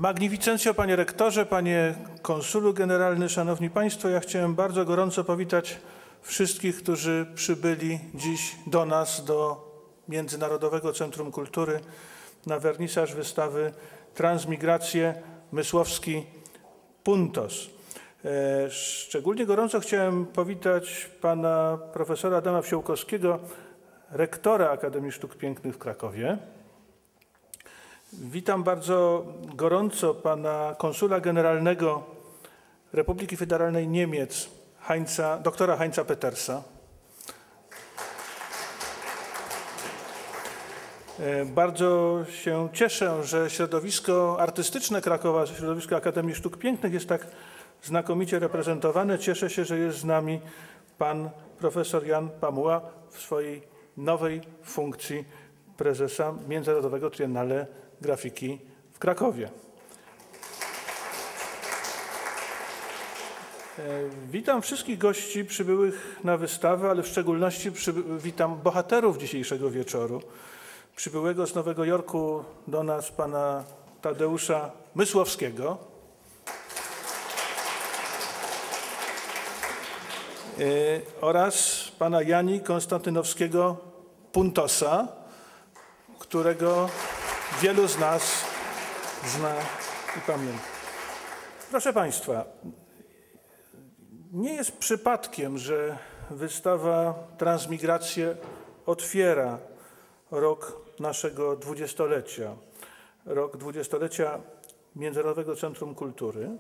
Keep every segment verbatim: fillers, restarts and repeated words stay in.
Magnificencjo, panie rektorze, panie konsulu generalny, szanowni państwo, ja chciałem bardzo gorąco powitać wszystkich, którzy przybyli dziś do nas, do Międzynarodowego Centrum Kultury na wernisaż wystawy Transmigracje Mysłowski Puntos. Szczególnie gorąco chciałem powitać pana profesora Adama Fiołkowskiego, rektora Akademii Sztuk Pięknych w Krakowie. Witam bardzo gorąco pana konsula generalnego Republiki Federalnej Niemiec, Heinza, doktora Heinza Petersa. Bardzo się cieszę, że środowisko artystyczne Krakowa, środowisko Akademii Sztuk Pięknych jest tak znakomicie reprezentowane. Cieszę się, że jest z nami pan profesor Jan Pamuła w swojej nowej funkcji prezesa Międzynarodowego Triennale Grafiki w Krakowie. Witam wszystkich gości przybyłych na wystawę, ale w szczególności witam bohaterów dzisiejszego wieczoru. Przybyłego z Nowego Jorku do nas pana Tadeusza Mysłowskiego. Yy, oraz pana Jani Konstantynowskiego Puntosa, którego wielu z nas zna i pamięta. Proszę państwa, nie jest przypadkiem, że wystawa Transmigracje otwiera rok naszego dwudziestolecia, rok dwudziestolecia Międzynarodowego Centrum Kultury,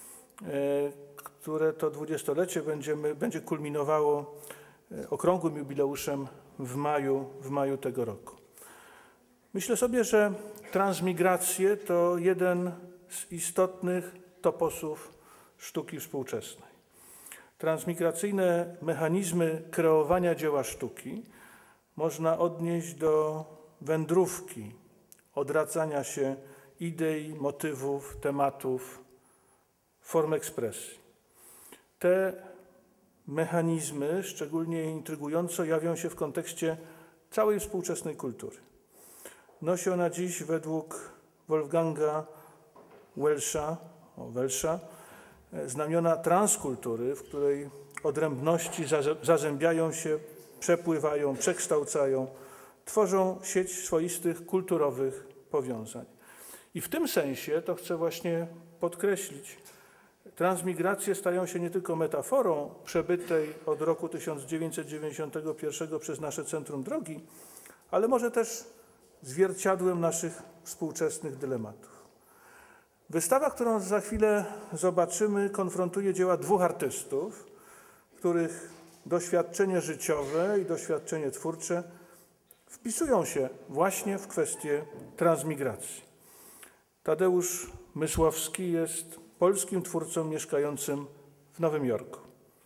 które to dwudziestolecie będziemy, będzie kulminowało okrągłym jubileuszem w maju, w maju tego roku. Myślę sobie, że transmigracje to jeden z istotnych toposów sztuki współczesnej. Transmigracyjne mechanizmy kreowania dzieła sztuki można odnieść do wędrówki, odradzania się idei, motywów, tematów, form ekspresji. Te mechanizmy szczególnie intrygująco jawią się w kontekście całej współczesnej kultury. Nosi ona dziś według Wolfganga Welscha, Welscha znamiona transkultury, w której odrębności zazębiają się, przepływają, przekształcają, tworzą sieć swoistych kulturowych powiązań. I w tym sensie, to chcę właśnie podkreślić, transmigracje stają się nie tylko metaforą przebytej od roku tysiąc dziewięćset dziewięćdziesiątego pierwszego przez nasze centrum drogi, ale może też zwierciadłem naszych współczesnych dylematów. Wystawa, którą za chwilę zobaczymy, konfrontuje dzieła dwóch artystów, których doświadczenie życiowe i doświadczenie twórcze wpisują się właśnie w kwestię transmigracji. Tadeusz Mysłowski jest polskim twórcą mieszkającym w Nowym Jorku.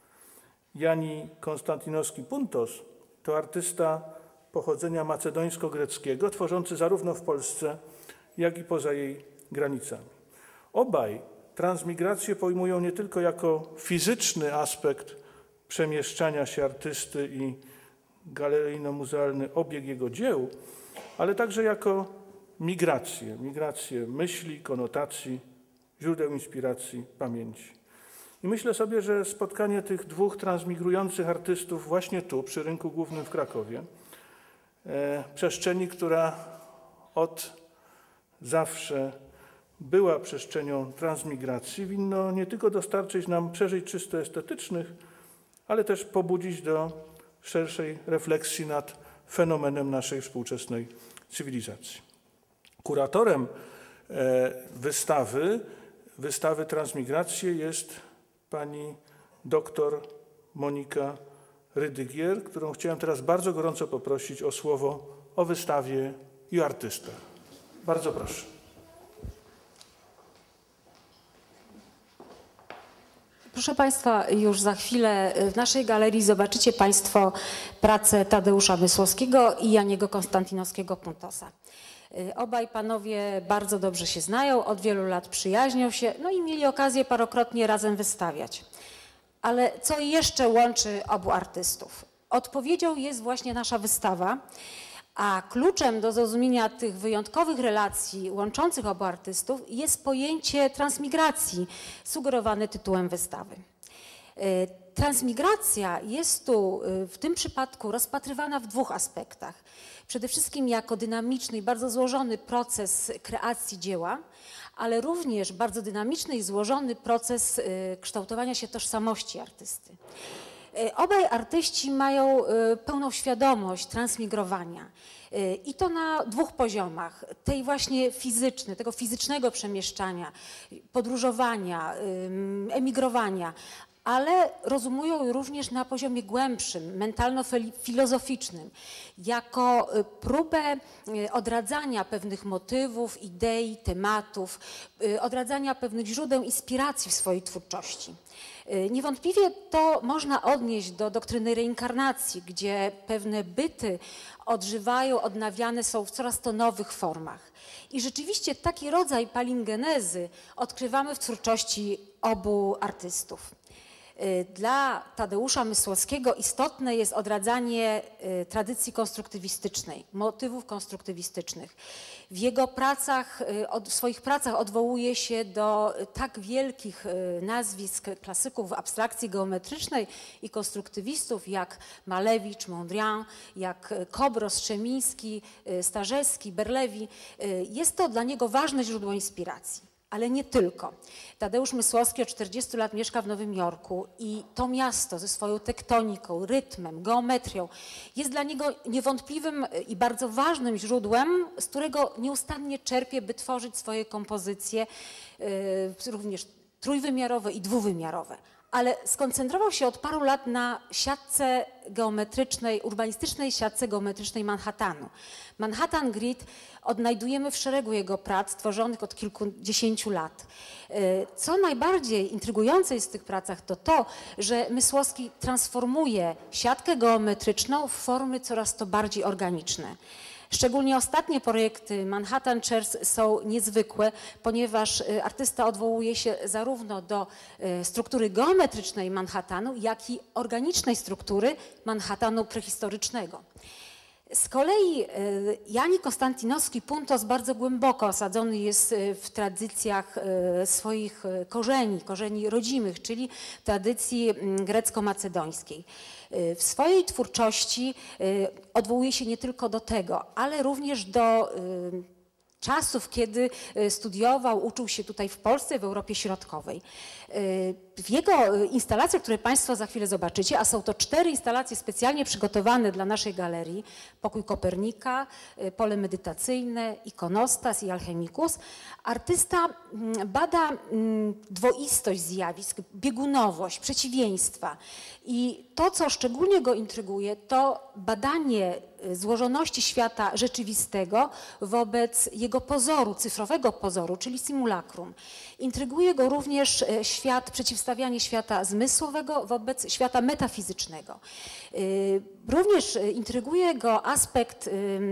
Jani Konstantynowski Puntos to artysta pochodzenia macedońsko-greckiego, tworzący zarówno w Polsce, jak i poza jej granicami. Obaj transmigracje pojmują nie tylko jako fizyczny aspekt przemieszczania się artysty i galeryjno-muzealny obieg jego dzieł, ale także jako migrację, migrację myśli, konotacji, źródeł inspiracji, pamięci. I myślę sobie, że spotkanie tych dwóch transmigrujących artystów właśnie tu, przy Rynku Głównym w Krakowie, e, przestrzeni, która od zawsze była przestrzenią transmigracji, winno nie tylko dostarczyć nam przeżyć czysto estetycznych, ale też pobudzić do szerszej refleksji nad fenomenem naszej współczesnej cywilizacji. Kuratorem e, wystawy, wystawy Transmigracje jest pani doktor Monika Rydygier, którą chciałem teraz bardzo gorąco poprosić o słowo o wystawie i o artystach. Bardzo proszę. Proszę Państwa, już za chwilę w naszej galerii zobaczycie Państwo pracę Tadeusza Mysłowskiego i Janiego Konstantynowskiego Puntosa. Obaj panowie bardzo dobrze się znają, od wielu lat przyjaźnią się, no i mieli okazję parokrotnie razem wystawiać. Ale co jeszcze łączy obu artystów? Odpowiedzią jest właśnie nasza wystawa, A kluczem do zrozumienia tych wyjątkowych relacji łączących obu artystów jest pojęcie transmigracji, sugerowane tytułem wystawy. Transmigracja jest tu w tym przypadku rozpatrywana w dwóch aspektach. Przede wszystkim jako dynamiczny i bardzo złożony proces kreacji dzieła, ale również bardzo dynamiczny i złożony proces kształtowania się tożsamości artysty. Obaj artyści mają pełną świadomość transmigrowania i to na dwóch poziomach. Tej właśnie fizycznej, tego fizycznego przemieszczania, podróżowania, emigrowania, ale rozumują również na poziomie głębszym, mentalno-filozoficznym, jako próbę odradzania pewnych motywów, idei, tematów, odradzania pewnych źródeł inspiracji w swojej twórczości. Niewątpliwie to można odnieść do doktryny reinkarnacji, gdzie pewne byty odżywają, odnawiane są w coraz to nowych formach. I rzeczywiście taki rodzaj palingenezy odkrywamy w twórczości obu artystów. Dla Tadeusza Mysłowskiego istotne jest odradzanie tradycji konstruktywistycznej, motywów konstruktywistycznych. W jego pracach, w swoich pracach odwołuje się do tak wielkich nazwisk klasyków abstrakcji geometrycznej i konstruktywistów jak Malewicz, Mondrian, jak Kobro, Strzemiński, Starzewski, Berlewi. Jest to dla niego ważne źródło inspiracji. Ale nie tylko. Tadeusz Mysłowski od czterdziestu lat mieszka w Nowym Jorku i to miasto ze swoją tektoniką, rytmem, geometrią jest dla niego niewątpliwym i bardzo ważnym źródłem, z którego nieustannie czerpie, by tworzyć swoje kompozycje, yy, również trójwymiarowe i dwuwymiarowe. Ale skoncentrował się od paru lat na siatce geometrycznej, urbanistycznej siatce geometrycznej Manhattanu. Manhattan Grid odnajdujemy w szeregu jego prac tworzonych od kilkudziesięciu lat. Co najbardziej intrygujące jest w tych pracach to to, że Mysłowski transformuje siatkę geometryczną w formy coraz to bardziej organiczne. Szczególnie ostatnie projekty Manhattan Chairs są niezwykłe, ponieważ artysta odwołuje się zarówno do struktury geometrycznej Manhattanu, jak i organicznej struktury Manhattanu prehistorycznego. Z kolei Jani Konstantinowski-Puntos bardzo głęboko osadzony jest w tradycjach swoich korzeni, korzeni rodzimych, czyli tradycji grecko-macedońskiej. W swojej twórczości odwołuje się nie tylko do tego, ale również do czasów, kiedy studiował, uczył się tutaj w Polsce, w Europie Środkowej. W jego instalacjach, które Państwo za chwilę zobaczycie, a są to cztery instalacje specjalnie przygotowane dla naszej galerii, Pokój Kopernika, Pole medytacyjne, Ikonostas i Alchemikus, artysta bada dwoistość zjawisk, biegunowość, przeciwieństwa. I to, co szczególnie go intryguje, to badanie złożoności świata rzeczywistego wobec jego pozoru, cyfrowego pozoru, czyli simulacrum. Intryguje go również świat, przeciwstawianie świata zmysłowego wobec świata metafizycznego. Również intryguje go aspekt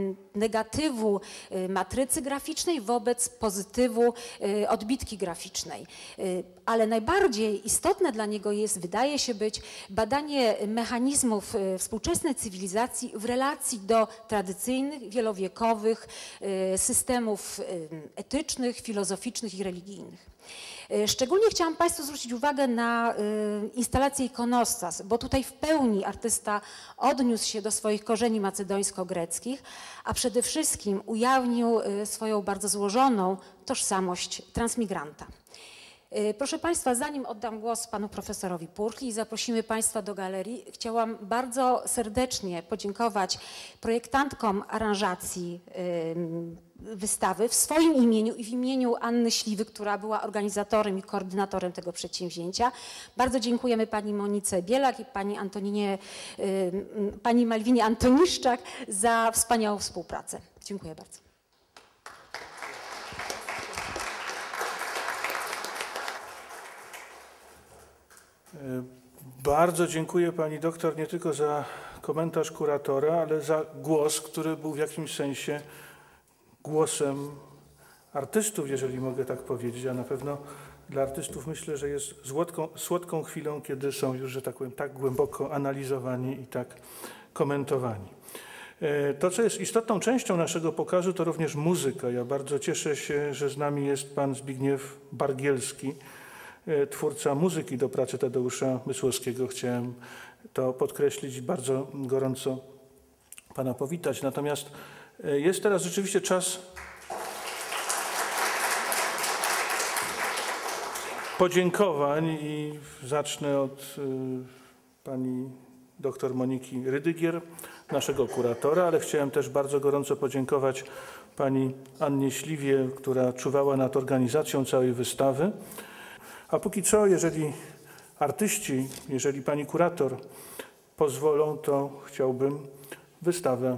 negatywu matrycy graficznej wobec pozytywu odbitki graficznej. Ale najbardziej istotne dla niego jest, wydaje się być, badanie mechanizmów współczesnej cywilizacji w relacji do tradycyjnych, wielowiekowych systemów etycznych, filozoficznych i religijnych. Szczególnie chciałam Państwu zwrócić uwagę na instalację Ikonostas, bo tutaj w pełni artysta odniósł się do swoich korzeni macedońsko-greckich, a przede wszystkim ujawnił swoją bardzo złożoną tożsamość transmigranta. Proszę Państwa, zanim oddam głos panu profesorowi Purchli i zaprosimy Państwa do galerii, chciałam bardzo serdecznie podziękować projektantkom aranżacji wystawy w swoim imieniu i w imieniu Anny Śliwy, która była organizatorem i koordynatorem tego przedsięwzięcia. Bardzo dziękujemy pani Monice Bielak i pani Antoninie, pani Malwinie Antoniszczak za wspaniałą współpracę. Dziękuję bardzo. Bardzo dziękuję pani doktor nie tylko za komentarz kuratora, ale za głos, który był w jakimś sensie głosem artystów, jeżeli mogę tak powiedzieć, a na pewno dla artystów myślę, że jest słodką, słodką chwilą, kiedy są już, że tak powiem, tak głęboko analizowani i tak komentowani. To, co jest istotną częścią naszego pokazu, to również muzyka. Ja bardzo cieszę się, że z nami jest pan Zbigniew Bargielski, twórca muzyki do pracy Tadeusza Mysłowskiego. Chciałem to podkreślić i bardzo gorąco pana powitać. Natomiast jest teraz rzeczywiście czas podziękowań i zacznę od pani dr Moniki Rydygier, naszego kuratora, ale chciałem też bardzo gorąco podziękować pani Annie Śliwie, która czuwała nad organizacją całej wystawy. A póki co, jeżeli artyści, jeżeli pani kurator pozwolą, to chciałbym wystawę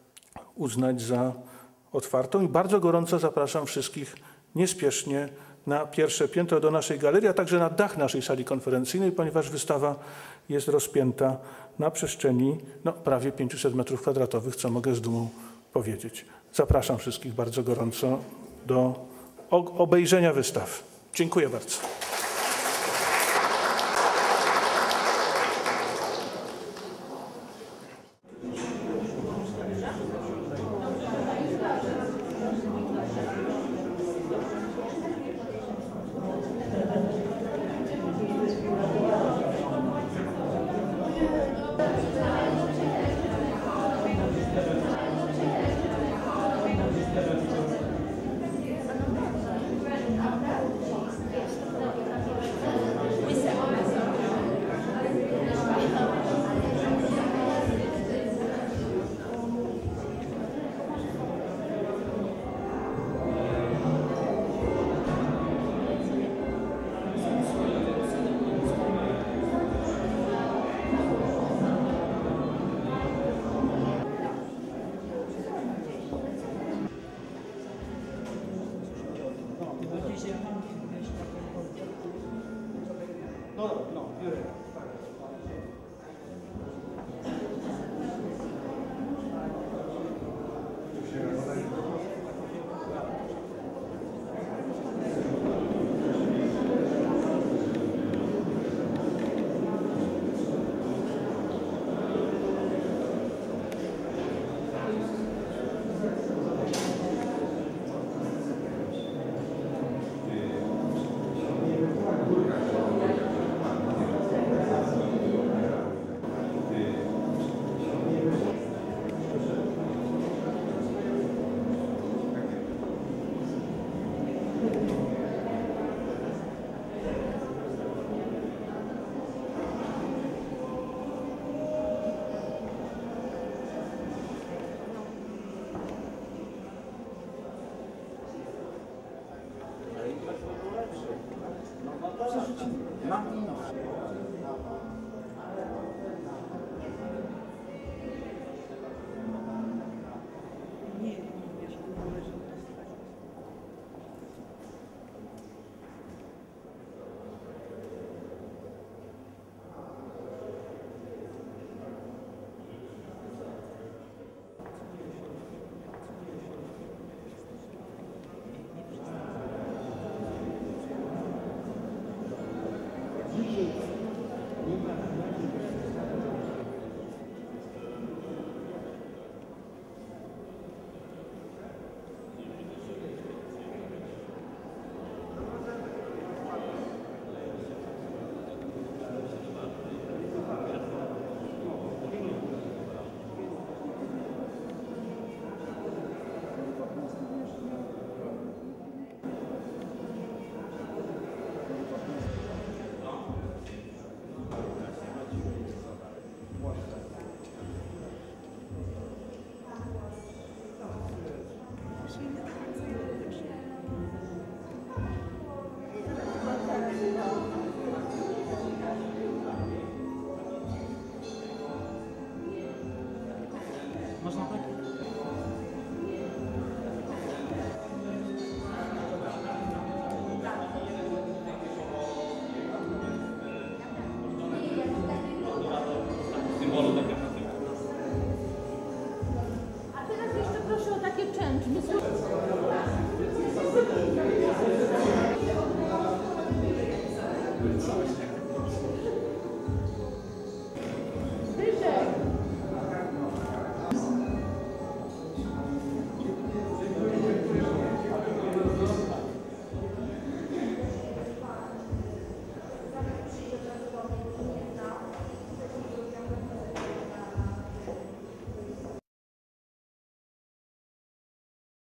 uznać za otwartą i bardzo gorąco zapraszam wszystkich niespiesznie na pierwsze piętro do naszej galerii, a także na dach naszej sali konferencyjnej, ponieważ wystawa jest rozpięta na przestrzeni no, prawie pięciuset metrów kwadratowych, co mogę z dumą powiedzieć. Zapraszam wszystkich bardzo gorąco do obejrzenia wystawy. Dziękuję bardzo. Można tak?